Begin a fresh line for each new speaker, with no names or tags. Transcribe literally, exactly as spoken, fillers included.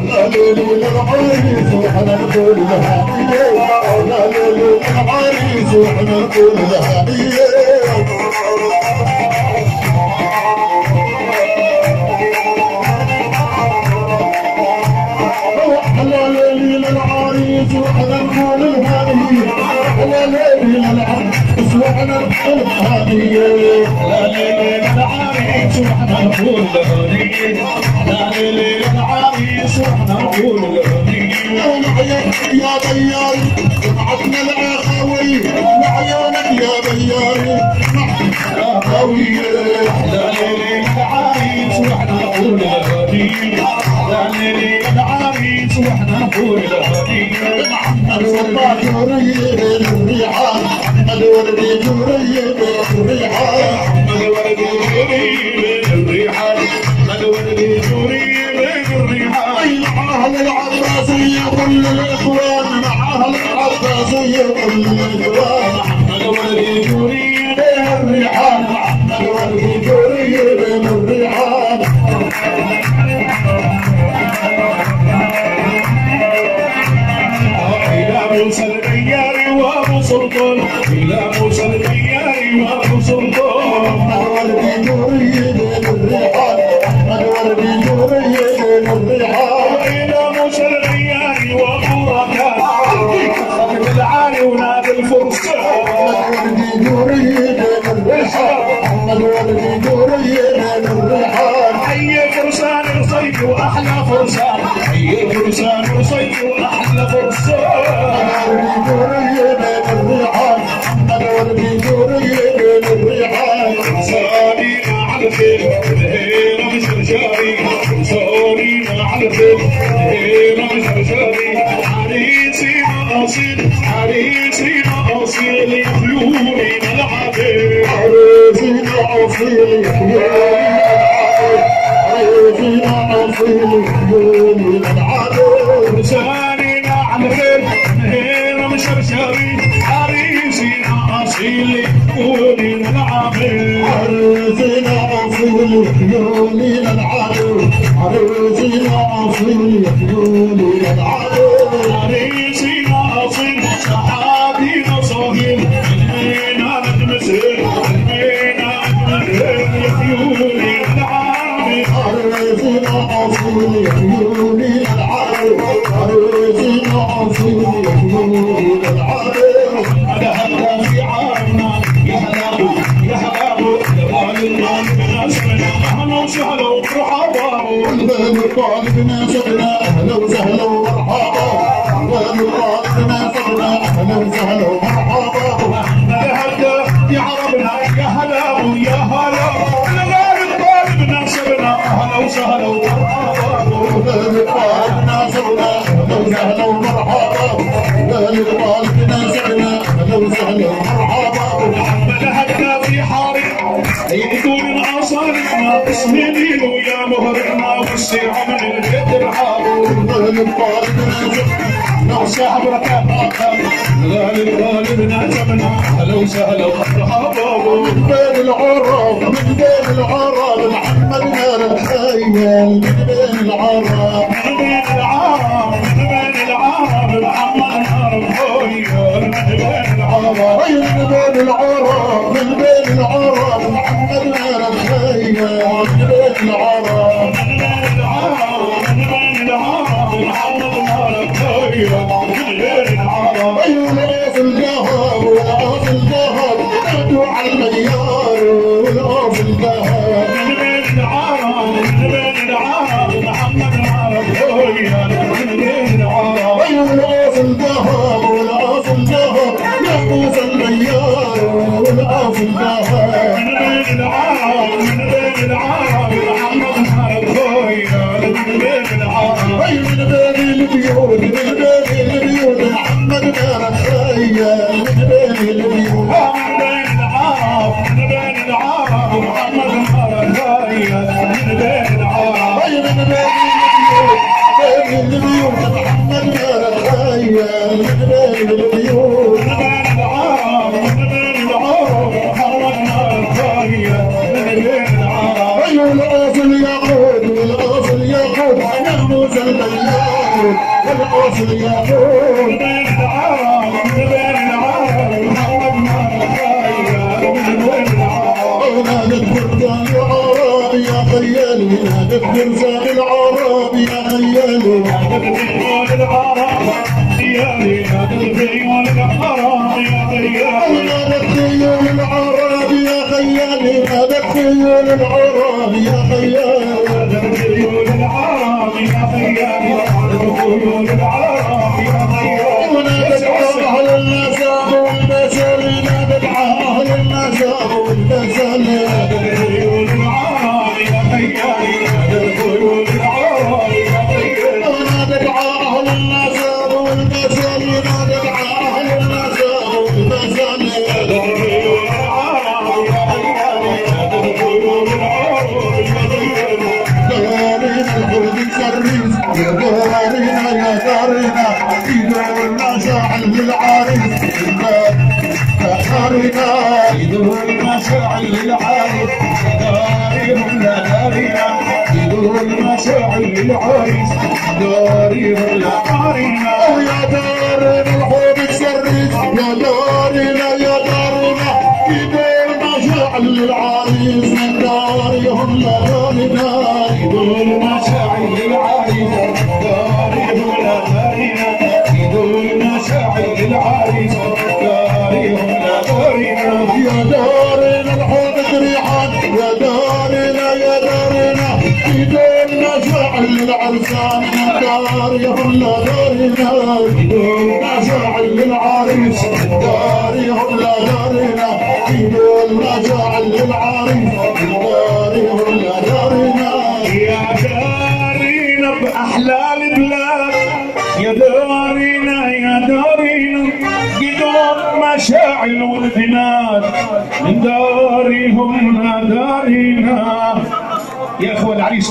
لا ليلي للعريس وحنا نقول لها لا ليلي للعريس وحنا نقول لها لا ليلي للعريس وحنا نقول لها لا ليلي للعريس وحنا نقول لها لا ليلي للعريس وحنا نقول لها لا ليلي للعريس وحنا نقول له يا بيار بعتنا العخاوي لعيونك يا بيار عخاوي لا ليلي للعريس وحنا نقول له لا ليلي للعريس وحنا نقول له محمد صباح يريد الريحان محمد وردي يريد الريحان محمد وردي يريد الريحان محمد وردي يريد الريحان معاها العباسية كل الإخوان معاها العباسية كل الإخوان محمد وردي يريد الريحان محمد وردي يريد الريحان إلى موسى الدياري وأبو سلطان إلى موسى الدياري وأبو سلطان محمد وردي يريد الريحان محمد وردي يريد الريحان إلى موسى الدياري وأبو ركان صاحب العالي ونادي الفرسان محمد وردي يريد الريحان محمد وردي يريد الريحان حي فرسان رصيد وأحلى فرسان حي فرسان رصيد وأحلى فرسان محمد وردي يريد الريحان محمد وردي يريد الريحان فرساني على الخير الهيرة مشرشاري فرساني على الخير الهيرة مشرشاري حريصي أصيل حريصي أصيل يخلوني ملعبي حريصي أصيل يخلوني حريصي أصيل يخلوني ملعبي فرساني على الخير الهيرة مشرشاري حريصي أصيل يخلوني ملعبي حريصي أصيل يخلوني ملعبي حريصي أصيل يخلوني ملعبي حريصي أصيل صحابي نصاهل المينا نتمسل المينا نتمسل يخلوني ملعبي حريصي أصيل يخلوني ملعبي حريصي أصيل يخلوني ملعبي هذا هذا في عارنا يا هلاو يا هلاو يا غالي أهلا وسهلا ومرحبا والباب طالبنا سبنا أهلا وسهلا ومرحبا والباب طالبنا سبنا أهلا وسهلا ومرحبا هلا يا عربنا يا هلا ويا هلا الغالي طالبنا سبنا أهلا وسهلا ومرحبا والباب طالبنا سبنا أهلا وسهلا ومرحبا والباب طالبنا سبنا أهلا وسهلا ومرحبا هلا في حارب يكون الأصالحنا اسمي ليلو يا مهرنا والسيعة من البيت الحار لو صاحب ركاب غالي الغالب نعتمنا أهلا وسهلا ومرحبا من بين العرب من بين العرب محمد نار الخيال من بين العرب من بين العرب من بين العرب محمد نار الخيال من بين العرب من بين العرب من بين العرب محمد نار الخيال من بين العرب من بين العرب من بين العرب محمد نار الخيال من بين العرب أيوة في الذهب ولا في الذهب نادوا على المليار ولا في الذهب من بين العرب من بين العرب محمد نار الخيال من بين العرب أيوة في الذهب ولا في الذهب نادوا في المليار ولا في الذهب من بين العرب من بين العرب محمد نار الخيال من بين العرب أي من بين البيوت من بين البيوت محمد نار الخيال من بين البيوت من بين العرب من بين العرب محمد نار الخيال من بين العرب أي من بين البيوت بين البيوت محمد نار الخيال من بين البيوت من بين العرب من بين العرب محمد نار الخيال من بين العرب أي الأصل يقود والأصل يقود نحن سلم اليوم والقصر يقول بين العرب بين العرب محمد نار من وين العرب نادت فرسان العرب يا خيالي نادت فرسان العرب يا خيالي نادت فرسان العرب خيالي نادت خيول العرب يا خيالي نادت خيول العرب يا خيالي نادت خيول العرب يا خيالي نادت خيول العرب يا خيالي نادت خيول العرب يا خيالي ونادت أهل النساء والبسل نادت أهل النساء والبسل نادت خيول العرب يا خيالي نادت خيول العرب يا خيالي ونادت أهل النساء والبسل نادت أهل النساء والبسل نادت خيول العرب يا خيالي نادت خيول العرب يا خيالي دارنا الحوض السريس يا دارنا يا دارنا يدورنا شاعل للعريس دارنا يدورنا شاعل للعريس دارهم لا دارنا يدورنا شاعل للعريس دارهم لا دارنا يا دارنا الحوض السريس يا دارنا يا دارنا يدورنا شاعل للعريس دارهم لا دارنا يدورنا شاعل للعريس دارهم لا دارنا يدورنا شاعل للعريس دارهم لا دارنا يا دارنا الحوض ريحان يا دارنا يا دارنا يدورنا شاعل للعرسان دارهم لا دارنا يدورنا شاعل للعريس دارهم لا دارنا يدورنا شاعل للعريس دارهم لا دارنا يا دارنا بأحلى البلاد يا دارنا يا دارنا قدوم مشاعل والبنات من دارهم لا دارنا يا اخوة العريس.